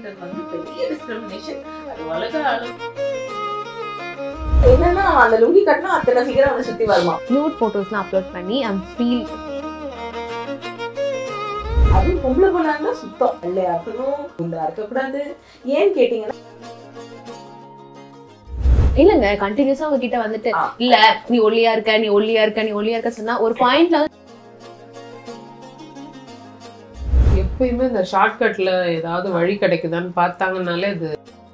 அப்படின்றது வந்து பெரிய டிஸ்கிரிமினேஷன். அது உலக அளவு என்னன்னா அந்த லுங்கி கட்டினா அத்தனை ஃபிகர் வந்து சுத்தி வருமா. நியூட் போட்டோஸ்லாம் அப்லோட் பண்ணி ஐம் ஃபீல் அது பொம்பளை பொண்ணாங்க சுத்தம் இல்லையா இருக்கணும், குண்டா இருக்கக்கூடாது. ஏன்னு கேட்டீங்கன்னா இல்லங்க கண்டினியூஸா அவங்க கிட்ட வந்துட்டு இல்ல நீ ஒல்லியா இருக்க நீ ஒல்லியா இருக்க நீ ஒல்லியா இருக்க சொன்னா ஒரு பாயிண்ட்ல எப்பயுமே இந்த ஷார்ட்கட்ல ஏதாவது வழி கிடைக்குதான்னு பார்த்தாங்கனாலே அது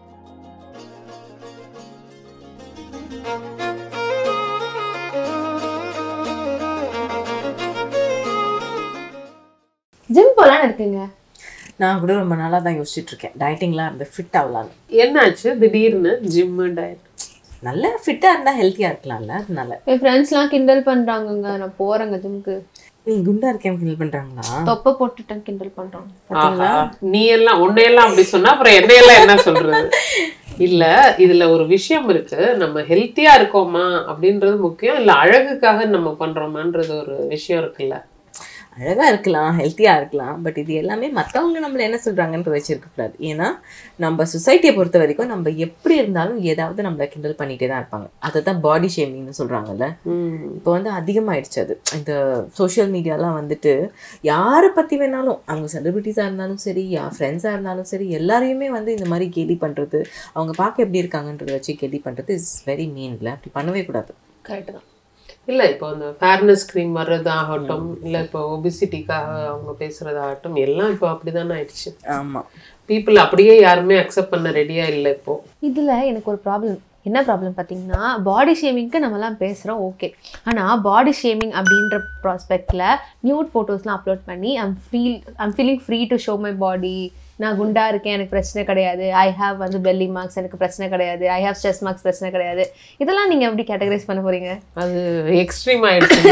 ஜிம் போலான்னு இருக்குங்க. நான் கூட ரொம்ப நாளா தான் யோசிச்சுட்டு இருக்கேன் டயட்டிங்லாம் இருந்து ஃபிட் ஆகலான்னு. என்னாச்சு திடீர்னு ஜிம் டயட்? நல்ல ஃபிட்டா இருந்தா ஹெல்த்தியா இருக்கலாம்ல, அதனால. என் ஃப்ரெண்ட்ஸ்லாம் கிண்டல் பண்றாங்கங்க. நான் போறேங்க ஜிம்க்கு. நீ குண்டா இருக்கேன் கிண்டல் பண்றாங்களா? தொப்பை போட்டுட்டேன் கிண்டல் பண்றாங்க. நீ எல்லாம் உன்னையெல்லாம் அப்படி சொன்னா அப்புறம் என்னையெல்லாம் என்ன சொல்றது? இல்ல இதுல ஒரு விஷயம் இருக்கு. நம்ம ஹெல்த்தியா இருக்கோமா அப்படின்றது முக்கியம், இல்ல அழகுக்காக நம்ம பண்றோமான்றது ஒரு விஷயம் இருக்குல்ல. அழகா இருக்கலாம், ஹெல்த்தியா இருக்கலாம், பட் இது எல்லாமே மற்றவங்க நம்மள என்ன சொல்றாங்கன்னு வச்சிருக்கக்கூடாது. ஏன்னா நம்ம சொசைட்டியை பொறுத்த வரைக்கும் நம்ம எப்படி இருந்தாலும் ஏதாவது நம்மளை கிண்டல் பண்ணிட்டே தான் இருப்பாங்க. அதை தான் பாடி ஷேமிங்னு சொல்றாங்கல்ல. இப்போ வந்து அதிகமாயிடுச்சு அது. இந்த சோஷியல் மீடியாலாம் வந்துட்டு யாரை பத்தி வேணாலும், அவங்க செலிபிரிட்டிஸா இருந்தாலும் சரி, ஃப்ரெண்ட்ஸா இருந்தாலும் சரி, எல்லாரையுமே வந்து இந்த மாதிரி கேலி பண்றது, அவங்க பார்க்க எப்படி இருக்காங்கன்றத வச்சு கேலி பண்றது இஸ் வெரி மீன்ல. அப்படி பண்ணவே கூடாது. கரெக்ட் தான். இல்ல இப்போ இந்த ஃபேர்னஸ் கிரீம் வர்றதாகட்டும், இல்ல இப்போ ஒபிசிட்டிக்காக அவங்க பேசுறதாகட்டும், எல்லாம் இப்போ அப்படிதானே ஆயிடுச்சு. ஆமா, பீப்புள் அப்படியே யாருமே அக்செப்ட் பண்ண ரெடியா இல்லை இப்போ. இதுல எனக்கு ஒரு ப்ராப்ளம். என்ன ப்ராப்ளம் பார்த்தீங்கன்னா, பாடி ஷேமிங்க்கு நம்மலாம் பேசுகிறோம் ஓகே, ஆனால் பாடி ஷேமிங் அப்படின்ற ப்ராஸ்பெக்டில் நியூட் ஃபோட்டோஸ்லாம் அப்லோட் பண்ணி I'm feeling free to show my body. நான் குண்டா இருக்கேன், எனக்கு பிரச்சனை கிடையாது. ஐ ஹாவ் வந்து பெல்லி மார்க்ஸ், எனக்கு பிரச்சனை கிடையாது. ஐ ஹாவ் ஸ்ட்ரெஸ் மார்க்ஸ், பிரச்சனை கிடையாது. இதெல்லாம் நீங்கள் எப்படி கேட்டகரைஸ் பண்ண போறீங்க? அது எக்ஸ்ட்ரீம் ஆயிடுச்சு.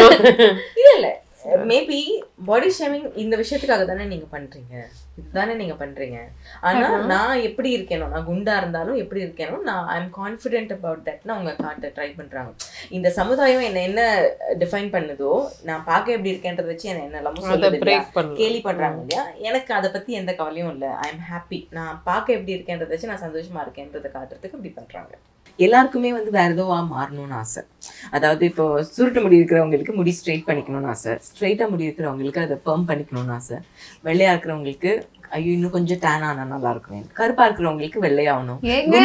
இல்லை மேபி பாடி ஷேமிங் இந்த விஷயத்துக்காக தானே நீங்க பண்றீங்க, இதுதானே நீங்க பண்றீங்க. ஆனா நான் எப்படி இருக்கேனோ, நான் குண்டா இருந்தாலும் எப்படி இருக்கேனோ, நான் ஐ எம் கான்ஃபிடென்ட் அபவுட் தட்னு அவங்க காட்ட ட்ரை பண்றாங்க. இந்த சமுதாயம் என்ன டிஃபைன் பண்ணுதோ, நான் பார்க்க எப்படி இருக்கேன்றத வச்சு என்ன எல்லாமே கேலி பண்றாங்க இல்லையா. எனக்கு அதை பத்தி எந்த கவலையும் இல்லை. I am happy. நான் பார்க்க எப்படி இருக்கேன்றத வச்சு நான் சந்தோஷமா இருக்கேன்றதை காட்டுறதுக்கு இப்படி பண்றாங்க. எல்லாருக்குமே வந்து வேற ஏதோ மாறணும்னு ஆசை. அதாவது இப்போ சுருட்டு முடி இருக்கிறவங்களுக்கு முடி ஸ்ட்ரெயிட் பண்ணிக்கணும்னு ஆசை, ஸ்ட்ரெயிட்டா முடி இருக்கிறவங்களுக்கு அதை பர்ம் பண்ணிக்கணும்னு ஆசை, வெள்ளையா இருக்கிறவங்களுக்கு ஐயோ இன்னும் கொஞ்சம் டேன் ஆனா நல்லா இருக்கும், கருப்பா இருக்கிறவங்களுக்கு வெள்ளையாகணும்.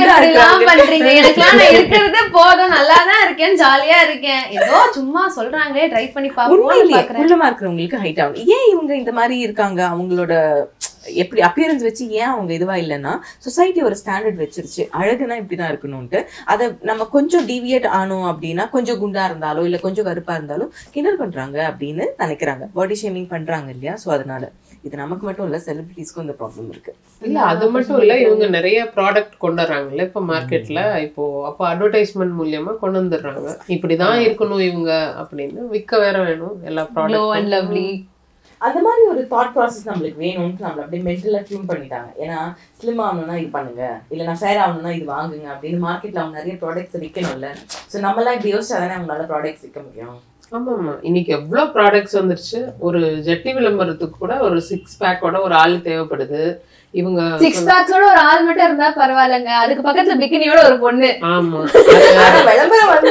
போதும், நல்லா தான் இருக்கேன், ஜாலியா இருக்கேன், ஏதோ சும்மா சொல்றாங்களே ட்ரை பண்ணி பாப்போம். குள்ளமா இருக்கிறவங்களுக்கு ஹைட் ஆகணும். ஏன் இவங்க இந்த மாதிரி இருக்காங்க? அவங்களோட எப்படி அப்பியரன்ஸ் வச்சு ஏன் அவங்க இதுவா இல்லைன்னா, சொசைட்டி ஒரு ஸ்டாண்டர்ட் வச்சிருச்சு, அழகுனா இப்படிதான் இருக்கணும்ட்டு. அதை நம்ம கொஞ்சம் டீவியேட் ஆனோம் அப்படின்னா, கொஞ்சம் குண்டா இருந்தாலும் இல்ல கொஞ்சம் கருப்பா இருந்தாலும் கிண்டல் பண்றாங்க அப்படின்னு நினைக்கிறாங்க, பாடி ஷேமிங் பண்றாங்க இல்லையா. ஸோ அதனால இது நமக்கு மட்டும் இல்ல, செலிபிரிட்டிஸ்க்கும் இந்த ப்ராப்ளம் இருக்கு. இல்ல அது மட்டும் இல்ல, இவங்க நிறைய ப்ராடக்ட் கொண்டு வர்றாங்கல்ல இப்போ மார்க்கெட்ல. இப்போ அப்போ அட்வர்டைஸ்மெண்ட் மூலியமா கொண்டு வந்துடுறாங்க, இப்படிதான் இருக்கணும் இவங்க அப்படின்னு. விற்க வேற வேணும் எல்லா ப்ராடக்ட். அந்த மாதிரி ஒரு தாட் ப்ராசஸ் நம்மளுக்கு வேணும்னு நம்மள அப்படியே மென்டலா டியூன் பண்ணிட்டாங்க. ஏன்னா ஸ்லிம் ஆகணும்னா இது பண்ணுங்க, இல்லைனா ஃபேர் ஆகணும்னா இது வாங்குங்க அப்படின்னு மார்க்கெட்ல அவங்க நிறைய ப்ராடக்ட்ஸ் விற்கணும்ல. ஸோ நம்மளாம் இப்படி யோசிச்சா தானே அவங்களால ப்ராடக்ட்ஸ் விற்க முடியும். ஆமாம்மா, இன்னைக்கு எவ்வளோ ப்ராடக்ட்ஸ் வந்துருச்சு. ஒரு ஜெட்டி விளம்பரத்துக்கு கூட ஒரு 6 பேக்கோட ஒரு ஆள் தேவைப்படுது. இவங்க 6 பேக்ஸோட ஒரு ஆள் மட்டும் இருந்தா பரவாயில்லைங்க, அதுக்கு பக்கத்துல பிகினியோட ஒரு பொண்ணு. ஆமா, விளம்பரம் வந்து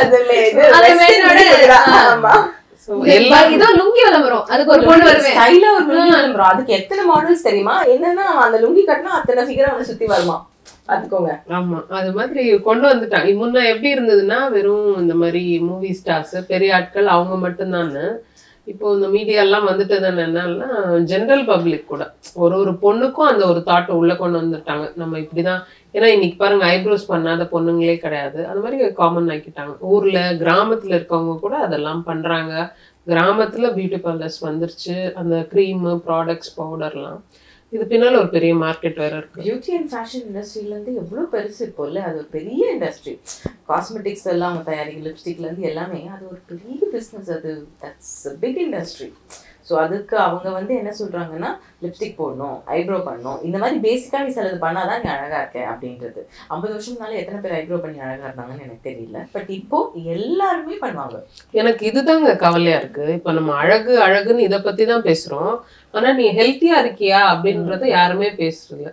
லுங்கி விளம்பரம், அதுக்கு ஒரு பொண்ணு வருவேன், ஸ்டைலா ஒரு லுங்கி விளம்பரம். அதுக்கு எத்தனை மாடல்ஸ் தெரியுமா? என்னன்னா அந்த லுங்கி கட்டினா அத்தனை ஃபிகர் வந்து சுத்தி வருமா, பாத்துக்கோங்க. ஆமா, அது மாதிரி கொண்டு வந்துட்டாங்க. முன்ன எப்படி இருந்ததுன்னா, வெறும் இந்த மாதிரி மூவி ஸ்டார்ஸ் பெரிய ஆட்கள் அவங்க மட்டும்தான். இப்போ இந்த மீடியா எல்லாம் வந்துட்டது என்னன்னா, ஜென்ரல் பப்ளிக் கூட ஒரு பொண்ணுக்கும் அந்த ஒரு தாட்டை உள்ள கொண்டு வந்துட்டாங்க. நம்ம இப்படிதான், ஏன்னா இன்னைக்கு பாருங்க ஐப்ரோஸ் பண்ணாத பொண்ணுங்களே கிடையாது, அது மாதிரி காமன் ஆக்கிட்டாங்க. ஊர்ல கிராமத்துல இருக்கவங்க கூட அதெல்லாம் பண்றாங்க. கிராமத்துல பியூட்டி பார்லர்ஸ் வந்துருச்சு, அந்த க்ரீமு ப்ராடக்ட்ஸ் பவுடர்லாம். இது பின்னால ஒரு பெரிய மார்க்கெட் வேற இருக்கு. பியூட்டி அண்ட் ஃபேஷன் இண்டஸ்ட்ரியில இருந்து எவ்வளவு பெருசு இப்போல்ல, அது ஒரு பெரிய இண்டஸ்ட்ரி. காஸ்மெட்டிக்ஸ் எல்லாம் அவங்க தயாரிக்க, லிப்ஸ்டிக்ல இருந்து எல்லாமே அது ஒரு பெரிய பிஸ்னஸ். அது தட்ஸ் பிக் இண்டஸ்ட்ரி. ஸோ அதுக்கு அவங்க வந்து என்ன சொல்றாங்கன்னா, லிப்ஸ்டிக் போடணும், ஐப்ரோ பண்ணணும், இந்த மாதிரி பேசிக்கா நீ சிலது பண்ணாதான் நீ அழகா இருக்க அப்படின்றது. 50 வருஷம்னால எத்தனை பேர் ஐப்ரோ பண்ணி அழகா இருந்தாங்கன்னு எனக்கு தெரியல, பட் இப்போ எல்லாருமே பண்ணுவாங்க. எனக்கு இதுதாங்க கவலையா இருக்கு. இப்போ நம்ம அழகுன்னு இதை பத்தி தான் பேசுறோம், ஆனா நீ ஹெல்த்தியா இருக்கியா அப்படின்றத யாருமே பேசுறதில்ல.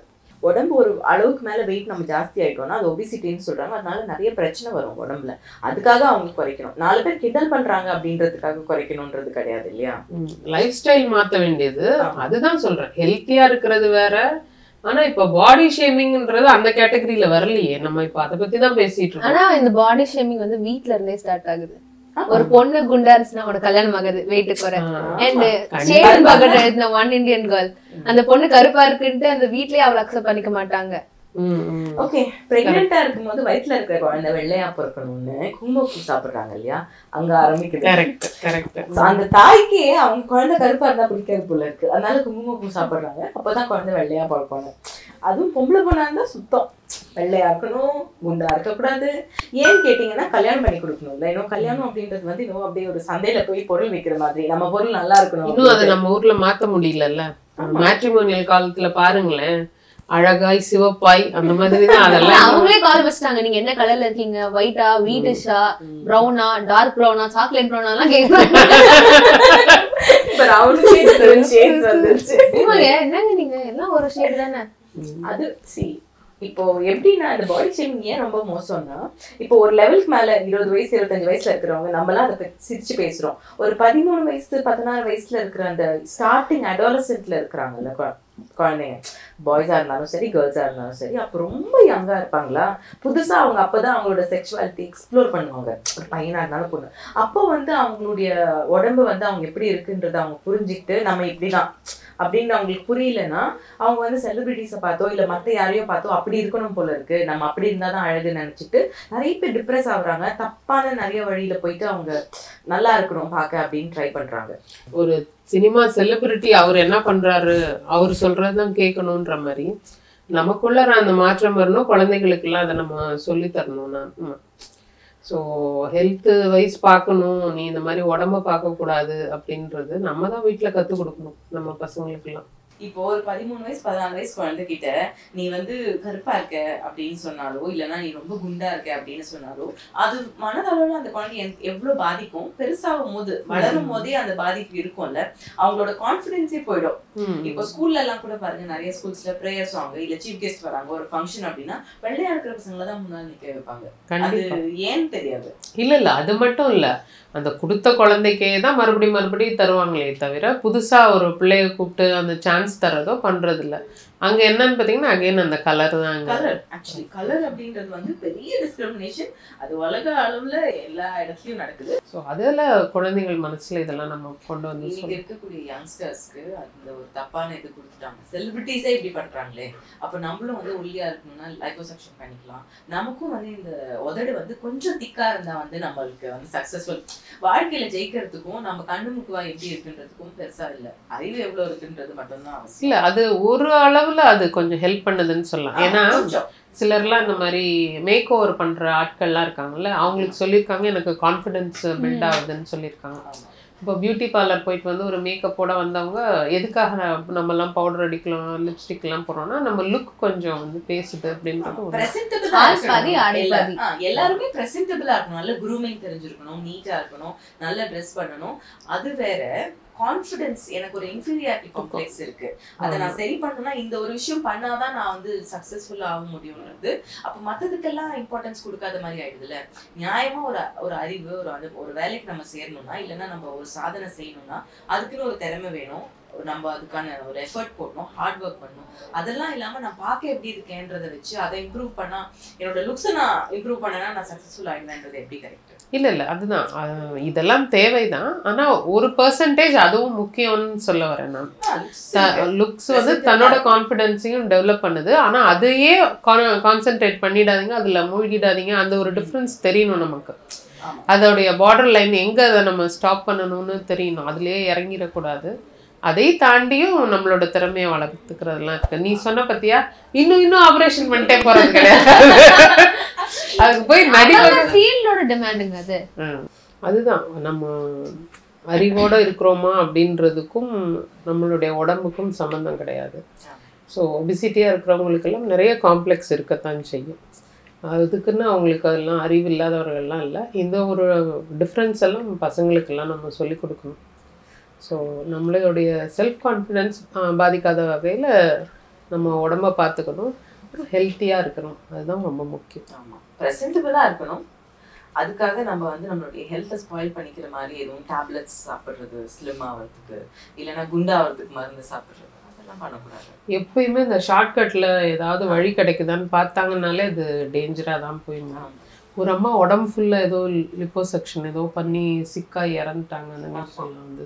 உடம்பு ஒரு அளவுக்கு மேல வெயிட் நம்ம ஜாஸ்தி ஆயிட்டோம்னா அது ஒபிசிட்டின்னு சொல்றாங்க. அதனால நிறைய பிரச்சனை வரும் உடம்புல. அதுக்காக அவங்க குறைக்கணும். 4 பேர் கிண்டல் பண்றாங்க அப்படின்றதுக்காக குறைக்கணும்ன்றது கிடையாது இல்லையா? லைஃப் ஸ்டைல் மாத்த வேண்டியது. அதுதான் சொல்றேன், ஹெல்த்தியா இருக்கிறது வேற. ஆனா இப்ப பாடி ஷேமிங்ன்றது அந்த கேட்டகரியில வரலையே. நம்ம இப்ப அதை பத்தி தான் பேசிட்டு இருக்கோம். ஆனா இந்த பாடி ஷேமிங் வந்து வீட்ல இருந்தே ஸ்டார்ட் ஆகுது. ஒரு பொண்ணு குண்டா இருந்துச்சுன்னா உனக்கு கல்யாணம் ஆகுது, வெயிட் குறை. அண்ட் சேடன் பகட் எழுதின ஒன் இந்தியன் கேர்ள், அந்த பொண்ணு கருப்பா இருக்குன்ட்டு அந்த வீட்லயே அவளை அக்செப்ட் பண்ணிக்க மாட்டாங்க. ஓகே, பிரெக்னெண்டா இருக்கும்போது வயிற்றுல இருக்கிற குழந்தை வெள்ளையா பிறக்கணும்னு குங்குமப்பூ சாப்பிடுறாங்க இல்லையா, அங்க ஆரம்பிக்குது. Correct correct. அந்த தாய்க்கே அவங்க குழந்தை கருப்பா இருந்தா பிடிக்காது போல இருக்கு, அதனால குங்குமப்பூ சாப்பிடுறாங்க. அப்பதான் குழந்தை வெள்ளையா பிறப்பாங்க. அதுவும் பொம்பளை பொண்ணா இருந்தா சுத்தம் வெள்ளையா இருக்கணும், குண்டா இருக்கக்கூடாது. ஏன்னு கேட்டீங்கன்னா கல்யாணம் பண்ணி கொடுக்கணும்ல. இன்னும் கல்யாணம் அப்படின்றது வந்து இன்னும் அப்படியே ஒரு சந்தையில போய் பொருள் விற்கிற மாதிரி, நம்ம பொருள் நல்லா இருக்கணும். இன்னும் அதை நம்ம ஊர்ல மாத்த முடியலல்ல. மேட்ரிமோனியல் காலத்துல பாருங்களேன், அழகாய் சிவப்பாய் அந்த மாதிரி தான். அதெல்லாம் அவங்களே கால் வச்சுட்டாங்க, நீங்க என்ன கலர்ல இருக்கீங்க, ஒயிட்டா, வீட்டிஷா, ப்ரௌனா, டார்க் ப்ரௌனா, சாக்லேட் ப்ரௌனா எல்லாம் கேக்குறாங்க. என்னங்க நீங்க எல்லாம் ஒரு ஷேட் தானே. அது இப்போ எப்படின்னா இந்த பாடி ஷேமிங் ஏன் ரொம்ப மோசம்னா, இப்போ ஒரு லெவலுக்கு மேல 20 வயசு 25 வயசுல இருக்கிறவங்க நம்மளாம் அதை சிரிச்சு பேசுறோம். ஒரு 13 வயசு 16 வயசுல இருக்கிற அந்த ஸ்டார்டிங் அடாலசென்ட்ல இருக்கிறாங்கல்ல குழந்தைங்க, பாய்ஸா இருந்தாலும் சரி கேர்ள்ஸா இருந்தாலும் சரி, அப்போ ரொம்ப யங்கா இருப்பாங்களா, புதுசா அவங்க அப்பதான் அவங்களோட செக்ஷுவாலிட்டி எக்ஸ்ப்ளோர் பண்ணுவாங்க. ஒரு பையனா இருந்தாலும் பொண்ணு, அப்போ வந்து அவங்களுடைய உடம்பு வந்து அவங்க எப்படி இருக்குன்றத அவங்க புரிஞ்சுக்கிட்டு நம்ம இப்படிதான் அப்படின்னு அவங்களுக்கு புரியலன்னா அவங்க வந்து செலிபிரிட்டிஸை பார்த்தோ இல்லை மற்ற யாரையோ பார்த்தோ அப்படி இருக்கணும் போல இருக்கு, நம்ம அப்படி இருந்தாதான் அழகு நினைச்சிட்டு நிறைய பேர் டிப்ரெஸ் ஆகுறாங்க. தப்பான நிறைய வழியில போயிட்டு அவங்க நல்லா இருக்கணும் பார்க்க அப்படின்னு ட்ரை பண்றாங்க. ஒரு சினிமா செலிபிரிட்டி அவர் என்ன பண்றாரு, அவர் சொல்றதுதான் கேட்கணும்ன்ற மாதிரி நமக்குள்ள அந்த மாற்றம் வரணும். குழந்தைகளுக்கு எல்லாம் அதை நம்ம சொல்லி தரணும். நான் ஸோ ஹெல்த் வைஸ் பார்க்கணும், நீ இந்த மாதிரி உடம்ப பார்க்க கூடாது அப்படின்றது நம்ம தான் வீட்டில் கற்றுக் கொடுக்கணும் நம்ம பசங்களுக்கெல்லாம். இப்போ ஒரு 13 வயசு 14 வயசு குழந்தைகிட்ட நீ வந்து கருப்பா இருக்க அப்படின்னு சொன்னாலோ இல்லைன்னா நீ ரொம்ப குண்டா இருக்க அப்படின்னு சொன்னாலோ அது மனதளவுல அந்த குழந்தை எவ்வளவு பாதிக்கும். பெருசாகும் போது வளரும் போதே அந்த பாதிப்பு இருக்கும்ல, அவங்களோட கான்பிடன்ஸே போயிடும். இப்போ ஸ்கூல்ல எல்லாம் கூட பாருங்க, நிறைய ஸ்கூல்ஸ்ல பிரேயர் சாங் இல்ல சீஃப் கெஸ்ட் வராங்க ஒரு ஃபங்க்ஷன் அப்படின்னா வெள்ளையா இருக்கிற பசங்களை தான் முன்னாடி நிக்க வைப்பாங்க. அது ஏன்னு தெரியாது. இல்ல அது மட்டும் இல்ல, அந்த கொடுத்த குழந்தைக்கே தான் மறுபடியும் தருவாங்களே தவிர புதுசா ஒரு பிள்ளைய கூப்பிட்டு அந்த சான்ஸ் தரதோ பண்றது இல்ல. அங்க என்னன்னு பாத்தீங்கன்னா அகைன் அந்த கலர் தான். ஆக்சுவலி கலர் அப்படின்றது வந்து பெரிய டிஸ்கிரிமினேஷன். அது உலக அளவுல எல்லா இடத்துலயும் நடக்குது. ஸோ அதில் குழந்தைகள் மனசுல இதெல்லாம் நம்ம கொண்டு வந்து இன்னைக்கு இருக்கக்கூடிய யங்ஸ்டர்ஸ்க்கு அந்த ஒரு தப்பான இது கொடுத்துட்டாங்க. செலிபிரிட்டிஸே இப்படி பண்றாங்களே, அப்ப நம்மளும் வந்து ஒல்லியா இருக்கணும்னா லைப்போசக்ஷன் பண்ணிக்கலாம். நமக்கும் வந்து இந்த உதடு வந்து கொஞ்சம் திக்கா இருந்தா வந்து நம்மளுக்கு வந்து சக்சஸ்ஃபுல் வாழ்க்கையில ஜெயிக்கிறதுக்கும் நம்ம கண்ணு முக்குவா எப்படி இருக்குன்றதுக்கும் பெருசா இல்ல, அறிவு எவ்வளவு இருக்குன்றது மட்டும்தான் அவசியம். இல்ல அது ஒரு அளவுல அது கொஞ்சம் ஹெல்ப் பண்ணுதுன்னு சொல்லலாம். ஏன்னா சிலர்லாம் இந்த மாதிரி மேக் ஓவர் பண்ற ஆட்கள்லாம் இருக்காங்கல்ல, அவங்களுக்கு சொல்லியிருக்காங்க எனக்கு கான்ஃபிடென்ஸ் பில்ட் ஆகுதுன்னு சொல்லியிருக்காங்க. இப்போ பியூட்டி பார்லர் போயிட்டு வந்து ஒரு மேக்கப்போட வந்தவங்க எதுக்காக நம்மலாம் பவுடர் அடிக்கலாம் லிப்ஸ்டிக் எல்லாம் போடுறோம்னா நம்ம லுக் கொஞ்சம் வந்து பேசுது அப்படின்றது. எல்லாருமே பிரசன்டபிளா இருக்கணும், நல்ல குரூமிங் தெரிஞ்சிருக்கணும், நீட்டா இருக்கணும், நல்ல ட்ரெஸ் பண்ணணும். அது வேற. கான்ஃபிடன்ஸ், எனக்கு ஒரு இன்ஃபீரியாரிட்டி காம்ப்ளெக்ஸ் இருக்கு, அதை நான் சரி பண்ணணும்னா இந்த ஒரு விஷயம் பண்ணாதான் நான் வந்து சக்சஸ்ஃபுல்லா ஆக முடியும்ன்றது. அப்ப மத்ததுக்கெல்லாம் இம்பார்ட்டன்ஸ் கொடுக்காத மாதிரி ஆயிடுதுல. நியாயமா ஒரு அறிவு ஒரு வேலைக்கு நம்ம சேரணும்னா இல்லைன்னா நம்ம ஒரு சாதனை செய்யணும்னா அதுக்குன்னு ஒரு திறமை வேணும், நம்ம அதுக்கான ஒரு எஃபர்ட் போடணும், ஹார்ட் ஒர்க் பண்ணணும். அதெல்லாம் இல்லாம நான் பார்க்க எப்படி இருக்கேன்றதை வச்சு அதை இம்ப்ரூவ் பண்ணா என்னோட லுக்ஸை நான் இம்ப்ரூவ் பண்ணனா நான் சக்சஸ்ஃபுல் ஆயிடுவேன்றது எப்படி கரெக்ட்? இல்ல அதுதான், இதெல்லாம் தேவைதான். ஆனா ஒரு பெர்சன்டேஜ் அதுவும் முக்கியம்னு சொல்ல வரேன் நான். லுக்ஸ் வந்து தன்னோட கான்ஃபிடென்ஸையும் டெவலப் பண்ணுது. ஆனா அதையே கான்சென்ட்ரேட் பண்ணிடாதீங்க, அதுல மூழ்கிடாதீங்க. அந்த ஒரு டிஃப்ரென்ஸ் தெரியணும் நமக்கு. அதோடைய பார்டர் லைன் எங்க அதை நம்ம ஸ்டாப் பண்ணணும்னு தெரியணும், அதுலயே இறங்கிடக்கூடாது. அதை தாண்டியும் நம்மளோட திறமையை வளர்த்துக்கிறதுலாம் இருக்கு. நீ சொன்ன பத்தியா இன்னும் ஆபரேஷன் பண்ணிட்டே போறது கிடையாது, அதுக்கு போய் டிமாண்டுங்க அது. அதுதான் நம்ம அறிவோட இருக்கிறோமா அப்படின்றதுக்கும் நம்மளுடைய உடம்புக்கும் சம்பந்தம் கிடையாது. ஸோ ஒபிசிட்டியா இருக்கிறவங்களுக்கெல்லாம் நிறைய காம்ப்ளெக்ஸ் இருக்கத்தான் செய்யும். அதுக்குன்னு அவங்களுக்கு அதெல்லாம் அறிவு இல்லாதவர்கள்லாம் இல்லை. இந்த ஒரு டிஃப்ரென்ஸ் எல்லாம் பசங்களுக்கெல்லாம் நம்ம சொல்லிக் கொடுக்கணும். ஸோ நம்மளுடைய செல்ஃப் கான்ஃபிடென்ஸ் பாதிக்காத வகையில் நம்ம உடம்ப பார்த்துக்கணும், ஹெல்த்தியா இருக்கணும், அதுதான் ரொம்ப முக்கியம். ஆமா, ப்ரெசென்டபிளா இருக்கணும். அதுக்காக நம்ம வந்து நம்மளுடைய ஹெல்த்தை ஸ்பாயில் பண்ணிக்கிற மாதிரி எதுவும் டேப்லெட்ஸ் சாப்பிட்றது ஸ்லிம் ஆகிறதுக்கு, இல்லைன்னா குண்டாகிறதுக்கு மருந்து சாப்பிட்றது, அதெல்லாம் பண்ணக்கூடாது. எப்பயுமே இந்த ஷார்ட்கட்ல ஏதாவது வழி கிடைக்குதான்னு பார்த்தாங்கனாலே அது டேஞ்சரா தான் போயிடும். ஒரு அம்மா உடம்பு ஃபுல்லா ஏதோ லிப்போசெக்ஷன் ஏதோ பண்ணி சிக்கா இறந்துட்டாங்க. அந்த நியூஸ்ல வந்து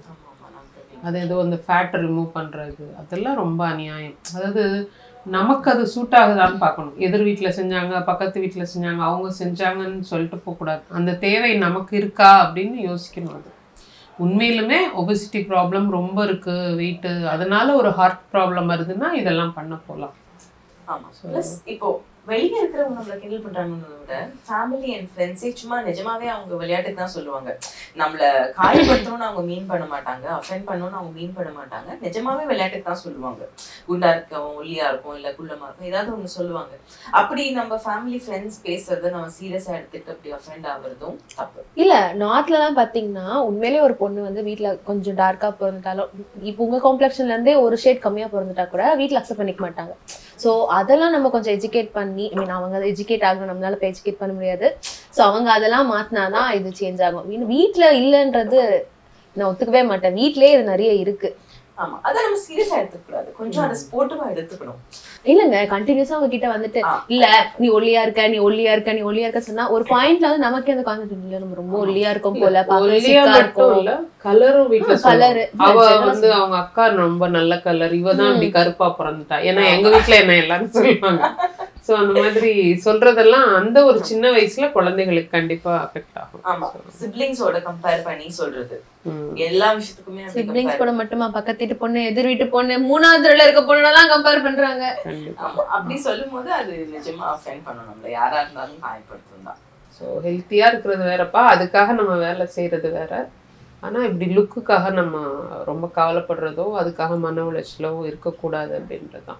அது ஏதோ அந்த ஃபேட்டை ரிமூவ் பண்றது, அதெல்லாம் ரொம்ப அநியாயம். அதாவது நமக்கு அது சூட் ஆகுதான்னு பார்க்கணும். எதிர் வீட்டில் செஞ்சாங்க, பக்கத்து வீட்டில் செஞ்சாங்க, அவங்க செஞ்சாங்கன்னு சொல்லிட்டு போகக்கூடாது. அந்த தேவை நமக்கு இருக்கா அப்படின்னு யோசிக்கணும். அது உண்மையிலுமே ஒபெசிட்டி ப்ராப்ளம் ரொம்ப இருக்கு, வெயிட்டு, அதனால ஒரு ஹார்ட் ப்ராப்ளம் வருதுன்னா இதெல்லாம் பண்ண போகலாம். ஆமா, ப்ளஸ் இப்போ வெளியே இருக்கிறவங்க நம்மளை கிண்டல் பண்றாங்கன்னு விட ஃபேமிலி அண்ட் ஃப்ரெண்ட்ஸே சும்மா நிஜமாவே அவங்க விளையாட்டுக்கு தான் சொல்லுவாங்க. நம்மளை காயப்படுத்தணும்னு அவங்க மீன் பண்ண மாட்டாங்க, அஃபெண்ட் பண்ணணும்னு அவங்க மீன் பண்ண மாட்டாங்க. நிஜமாவே விளையாட்டுக்கு தான் சொல்லுவாங்க. குண்டா இருக்கும், ஒல்லியா இருக்கும், இல்லை குள்ளமா இருக்கும், ஏதாவது ஒன்று சொல்லுவாங்க. அப்படி நம்ம ஃபேமிலி ஃப்ரெண்ட்ஸ் பேசுறத நம்ம சீரியஸா எடுத்துட்டு அப்படி அஃபெண்ட் ஆகுறதும் தப்பு. இல்ல நார்த்லலாம் பாத்தீங்கன்னா உண்மையிலேயே ஒரு பொண்ணு வந்து வீட்டுல கொஞ்சம் டார்க்கா பிறந்துட்டாலும், இப்போ உங்க காம்ப்ளெக்ஷன்ல இருந்தே ஒரு ஷேட் கம்மியா பிறந்துட்டா கூட வீட்டுல அக்செப்ட் பண்ணிக்க மாட்டாங்க. ஸோ அதெல்லாம் நம்ம கொஞ்சம் எஜுகேட் பண்ணி, ஐ மீன் அவங்க எஜுகேட் ஆகணும், நம்மளால இப்போ எஜுகேட் பண்ண முடியாது. ஸோ அவங்க அதெல்லாம் மாத்தினாதான் இது சேஞ்ச் ஆகும். வீட்டுல இல்லைன்றது நான் ஒத்துக்கவே மாட்டேன். வீட்லயே இது நிறைய இருக்கு. ஆமா, அதை நம்ம சீரியஸா எடுத்துக்கூடாது, கொஞ்சம் அதை ஸ்போர்ட்டிவா எடுத்துக்கணும். இல்லங்க கண்டினியூஸா அவங்க கிட்ட வந்துட்டு இல்ல நீ ஒல்லியா இருக்க, நீ ஒல்லியா இருக்க, நீ ஒல்லியா இருக்க சொன்னா ஒரு பாயிண்ட்ல வந்து நமக்கே அந்த கான்செப்ட் இல்ல, நம்ம ரொம்ப ஒல்லியா இருக்கும் போல, ஒல்லியா மட்டும் இல்ல கலரும் வீட்டுல கலர். அவ வந்து அவங்க அக்கா ரொம்ப நல்ல கலர், இவதான் இப்படி கருப்பா பிறந்துட்டா, ஏன்னா எங்க வீட்டுல என்ன எல்லாரும் சொல்லுவாங்க. சோ அந்த மாதிரி சொல்றதெல்லாம் அந்த ஒரு சின்ன வயசுல குழந்தைகளுக்கு கண்டிப்பா அஃபெக்ட் ஆகும். ஆமா, சிப்லிங்ஸோட கம்பேர் பண்ணி சொல்றது எல்லா விஷயத்துக்குமே. சிப்லிங்ஸ் கூட மட்டுமா, பக்கத்து வீட்டு பொண்ணு, எதிர் வீட்டு பொண்ணு, மூணாவது தெருல இருக்க பொண்ணெல்லாம் கம்பேர் பண்றாங்க. ஆமா, அப்படி சொல்லும் போது அது நிஜமா அஃபெண்ட் பண்ணணும், நம்மள யாரா இருந்தாலும் காயப்படுத்தும் தான். ஸோ ஹெல்த்தியா இருக்கிறது வேறப்பா, அதுக்காக நம்ம வேலை செய்யறது வேற. ஆனா இப்படி லுக்குக்காக நம்ம ரொம்ப கவலைப்படுறதோ அதுக்காக மன உளைச்சலோ இருக்கக்கூடாது அப்படின்றதுதான்.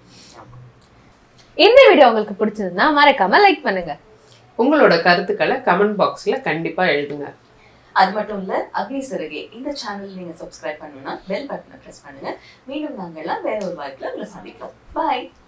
இந்த வீடியோ உங்களுக்கு பிடிச்சதுன்னா மறக்காம லைக் பண்ணுங்க. உங்களோட கருத்துக்களை கமெண்ட் பாக்ஸ்ல கண்டிப்பா எழுதுங்க. அது மட்டும் இல்ல, அக்னி சிறகே இந்த சேனல் நீங்க சப்ஸ்கிரைப் பண்ணணும்னா பெல் பட்டனை பிரஸ் பண்ணுங்க. மீண்டும் நாங்கெல்லாம் வேற ஒரு வாய்ப்புல உங்களை சந்திக்கிறோம். பாய்.